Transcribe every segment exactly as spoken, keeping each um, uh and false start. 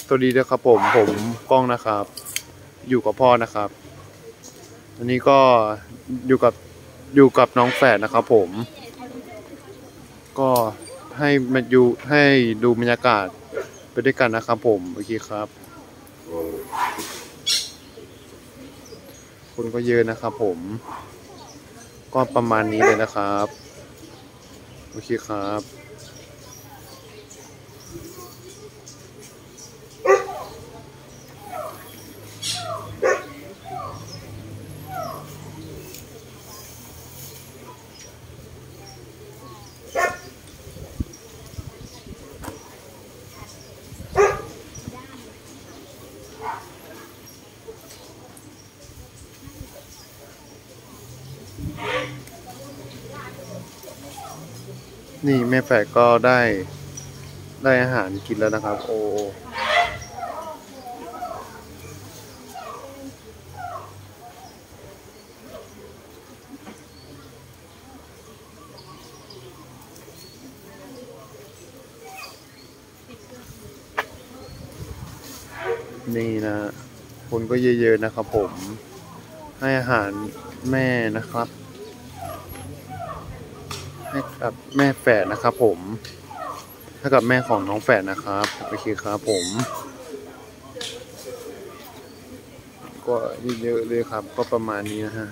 สวัสดีด้วยครับผมผมก้องนะครับอยู่กับพ่อนะครับอันนี้ก็อยู่กับอยู่กับน้องแฝดนะครับผมก็ให้มาดูให้ดูบรรยากาศไปด้วยกันนะครับผมโอเคครับคนก็เยอะนะครับผมก็ประมาณนี้เลยนะครับโอเคครับนี่แม่แฝดก็ได้ได้อาหารกินแล้วนะครับโอ้นี่นะคนก็เยอะๆนะครับผมให้อาหารแม่นะครับให้กับแม่แฝดนะครับผมให้กับแม่ของน้องแฝดนะครับโอเคครับผมก็เยอะเลยครับก็ประมาณนี้นะฮะ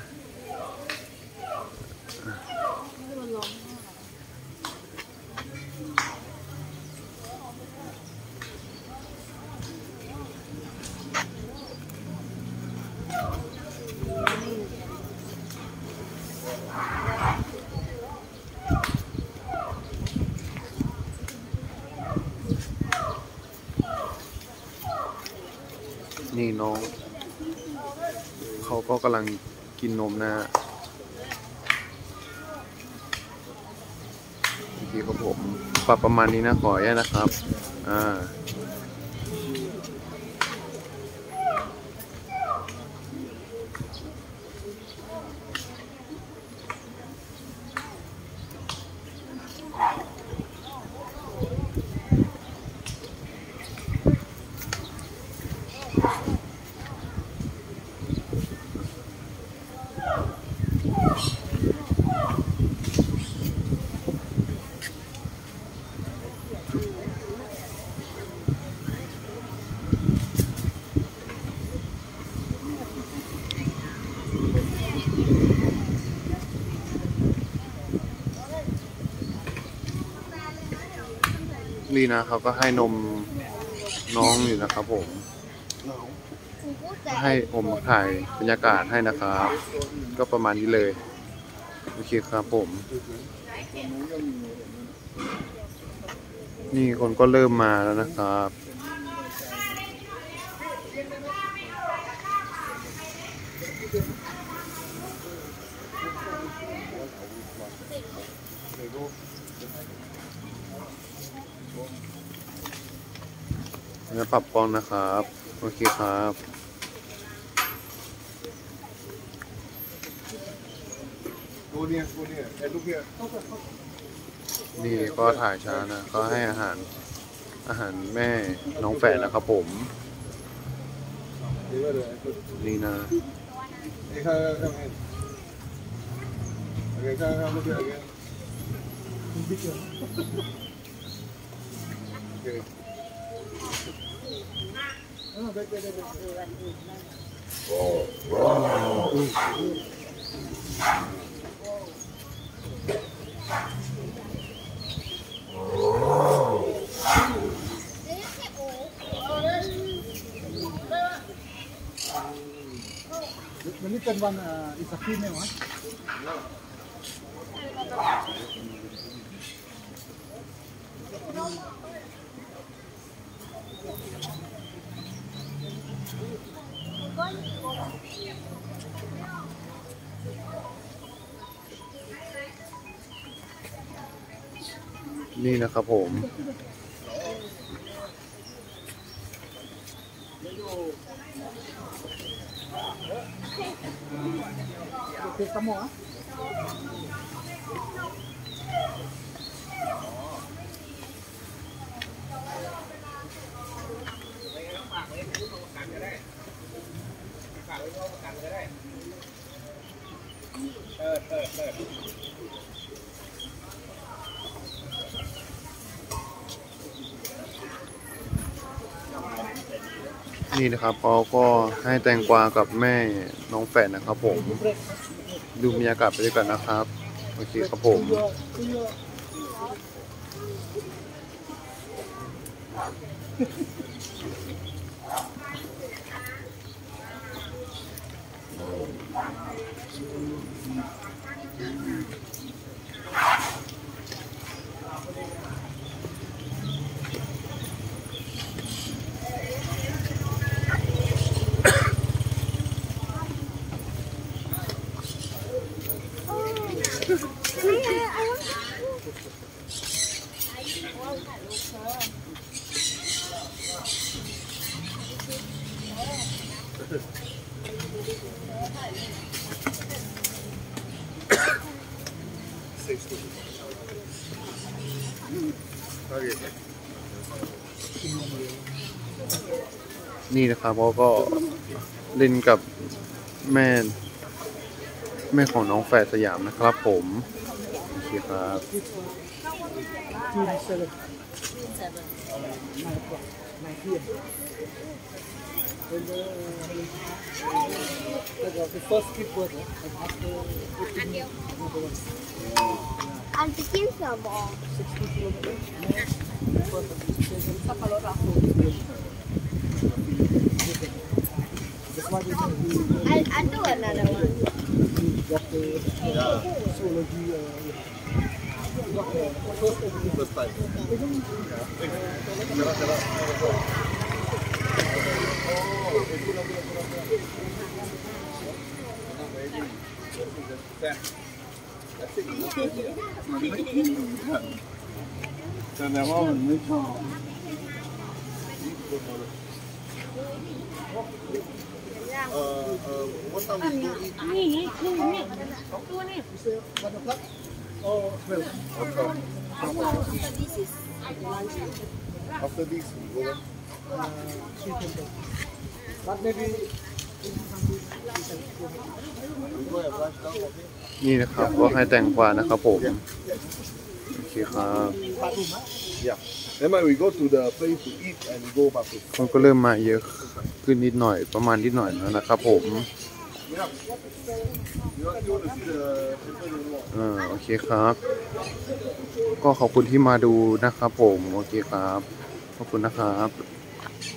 นี่น้องเขาก็กำลังกินนมนะโอเคครับผมปรับประมาณนี้นะขอแย่นะครับอ่านี่นะเขาก็ให้นมน้องอยู่นะครับผมให้อมถ่ายบรรยากาศให้นะครับก็ประมาณนี้เลยโอเคครับผมนี่คนก็เริ่มมาแล้วนะครับแล้วปรับกล้องนะครับโอเคครับนี่ก็ถ่ายช้านะก็ให้อาหารอาหารแม่น้องแฝดนะครับผมนี่นะวันนี้เป็นวันอิสระพิมพ์ไหมวะนี่นะครับผมเป็นสมองนนี่นะครับเขาก็ให้แตงกวากับแม่น้องแฝดนะครับผมดูบรรยากาศไปด้วยกันนะครับโอเคครับผมนี่นะครับเขาก็เล่นกับแม่แม่ของน้องแฝดสยามนะครับผมโอเคครับ June seventh. Nine o'clock. Nine p m. When the, uh, the first trip was like after fifteen number one. Anh chỉ kiếm sờ bò. Sixty kilometers. First station. That's why we I I do another one. got the zoology. First time. Oh, well, This is After this, we go back. uh, three temple. But maybe We go and brush down, okay? นี่นะครับก็ให้แตงกวานะครับผมโอเคครับ Yeah. Then we go to the place to eat and we go back to. คนก็เริ่มมาเยอะขึ้นนิดหน่อยประมาณนิดหน่อยแล้วนะครับผม Yeah. You want, you want to see the temple? อ่าโอเคครับ ก็ขอบคุณที่มาดูนะครับผมโอเคครับขอบคุณนะครับ